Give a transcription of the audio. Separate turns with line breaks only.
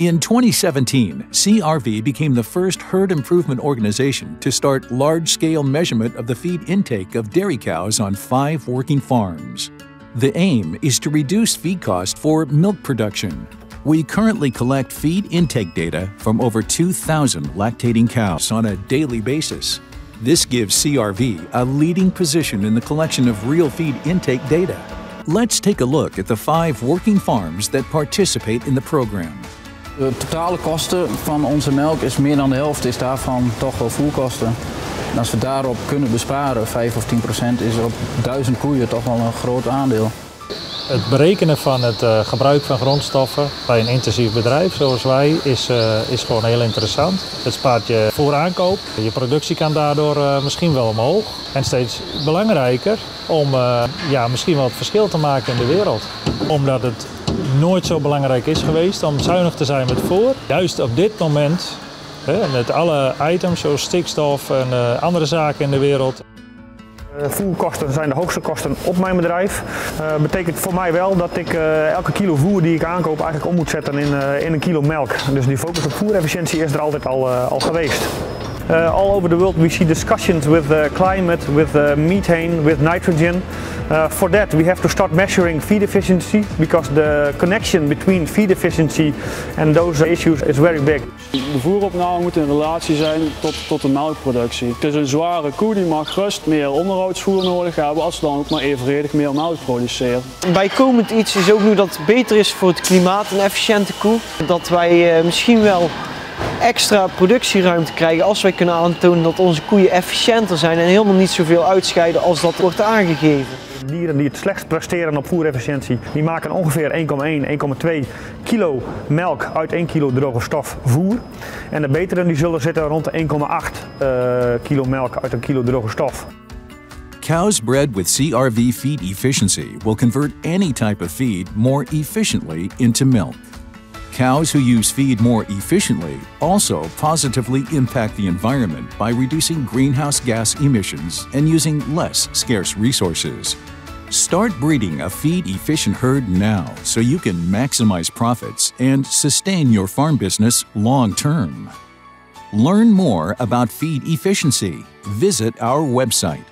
In 2017, CRV became the first herd improvement organization to start large-scale measurement of the feed intake of dairy cows on 5 working farms. The aim is to reduce feed cost for milk production. We currently collect feed intake data from over 2,000 lactating cows on a daily basis. This gives CRV a leading position in the collection of real feed intake data. Let's take a look at the 5 working farms that participate in the program.
De totale kosten van onze melk is meer dan de helft is daarvan toch wel voerkosten. En als we daarop kunnen besparen, 5 of 10%, is op 1000 koeien toch wel een groot aandeel.
Het berekenen van het gebruik van grondstoffen bij een intensief bedrijf zoals wij is gewoon heel interessant. Het spaart je vooraankoop. Je productie kan daardoor misschien wel omhoog. En steeds belangrijker om misschien wel het verschil te maken in de wereld. Omdat het nooit zo belangrijk is geweest om zuinig te zijn met voer. Juist op dit moment, met alle items zoals stikstof en andere zaken in de wereld.
Voerkosten zijn de hoogste kosten op mijn bedrijf. Betekent voor mij wel dat ik elke kilo voer die ik aankoop eigenlijk om moet zetten in een kilo melk. Dus die focus op voerefficiëntie is er altijd al geweest. All over the world we see discussions with climate, with methane, with nitrogen. For that we have to start measuring feed efficiency because the connection between feed efficiency and those issues is very big.
De voeropname moet in relatie zijn tot de melkproductie. Het is een zware koe die mag gerust meer onderhoudsvoer nodig hebben als ze dan ook maar evenredig meer melk produceert.
Bijkomend iets is ook nu dat het beter is voor het klimaat, een efficiënte koe. Dat wij misschien wel extra productieruimte krijgen als wij kunnen aantonen dat onze koeien efficiënter zijn en helemaal niet zoveel uitscheiden als dat wordt aangegeven.
Dieren die het slechtst presteren op voerefficiëntie, die maken ongeveer 1,1-1,2 kilo melk uit 1 kilo droge stof voer. En de beteren die zullen zitten rond de 1,8 kilo melk uit 1 kilo droge stof.
Cows bred with CRV feed efficiency will convert any type of feed more efficiently into milk. Cows who use feed more efficiently also positively impact the environment by reducing greenhouse gas emissions and using less scarce resources. Start breeding a feed-efficient herd now so you can maximize profits and sustain your farm business long-term. Learn more about feed efficiency. Visit our website